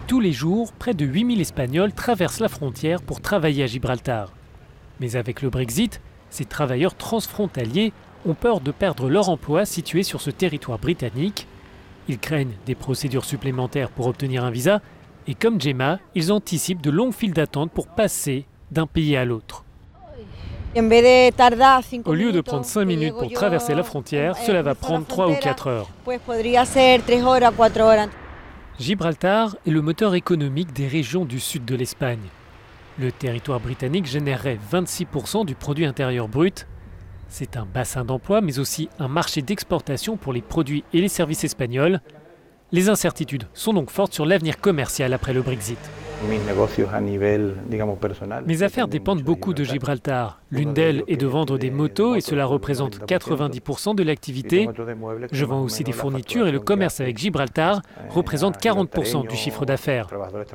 Tous les jours, près de 8000 Espagnols traversent la frontière pour travailler à Gibraltar. Mais avec le Brexit, ces travailleurs transfrontaliers ont peur de perdre leur emploi situé sur ce territoire britannique. Ils craignent des procédures supplémentaires pour obtenir un visa et comme Gemma, ils anticipent de longues files d'attente pour passer d'un pays à l'autre. Au lieu de prendre 5 minutes pour traverser la frontière, cela va prendre 3 ou 4 heures. Gibraltar est le moteur économique des régions du sud de l'Espagne. Le territoire britannique générerait 26% du produit intérieur brut. C'est un bassin d'emploi, mais aussi un marché d'exportation pour les produits et les services espagnols. Les incertitudes sont donc fortes sur l'avenir commercial après le Brexit. Mes affaires dépendent beaucoup de Gibraltar. L'une d'elles est de vendre des motos et cela représente 90% de l'activité. Je vends aussi des fournitures et le commerce avec Gibraltar représente 40% du chiffre d'affaires.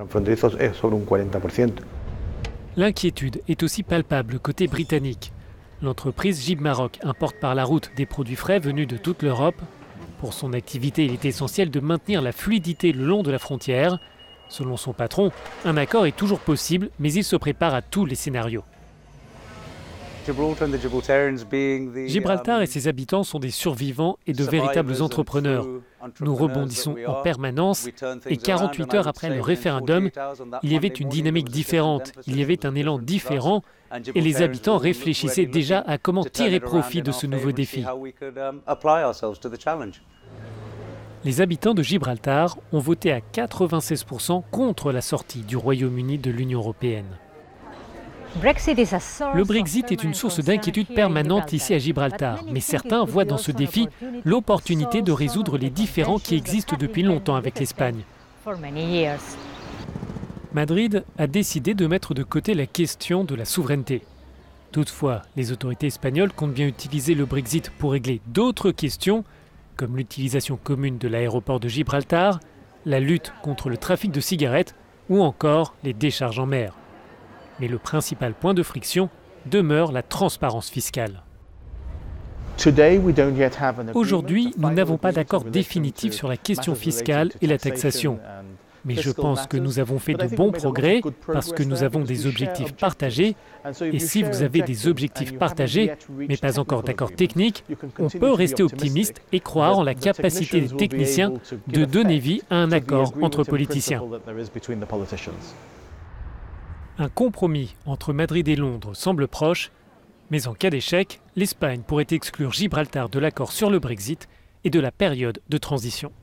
L'inquiétude est aussi palpable côté britannique. L'entreprise Gibmaroc importe par la route des produits frais venus de toute l'Europe. Pour son activité, il est essentiel de maintenir la fluidité le long de la frontière. Selon son patron, un accord est toujours possible, mais il se prépare à tous les scénarios. Gibraltar et ses habitants sont des survivants et de véritables entrepreneurs. Nous rebondissons en permanence et 48 heures après le référendum, il y avait une dynamique différente, il y avait un élan différent et les habitants réfléchissaient déjà à comment tirer profit de ce nouveau défi. Les habitants de Gibraltar ont voté à 96% contre la sortie du Royaume-Uni de l'Union européenne. Le Brexit est une source d'inquiétude permanente ici à Gibraltar, mais certains voient dans ce défi l'opportunité de résoudre les différends qui existent depuis longtemps avec l'Espagne. Madrid a décidé de mettre de côté la question de la souveraineté. Toutefois, les autorités espagnoles comptent bien utiliser le Brexit pour régler d'autres questions, comme l'utilisation commune de l'aéroport de Gibraltar, la lutte contre le trafic de cigarettes ou encore les décharges en mer. Mais le principal point de friction demeure la transparence fiscale. Aujourd'hui, nous n'avons pas d'accord définitif sur la question fiscale et la taxation. Mais je pense que nous avons fait de bons progrès parce que nous avons des objectifs partagés. Et si vous avez des objectifs partagés, mais pas encore d'accord technique, on peut rester optimiste et croire en la capacité des techniciens de donner vie à un accord entre politiciens. Un compromis entre Madrid et Londres semble proche, mais en cas d'échec, l'Espagne pourrait exclure Gibraltar de l'accord sur le Brexit et de la période de transition.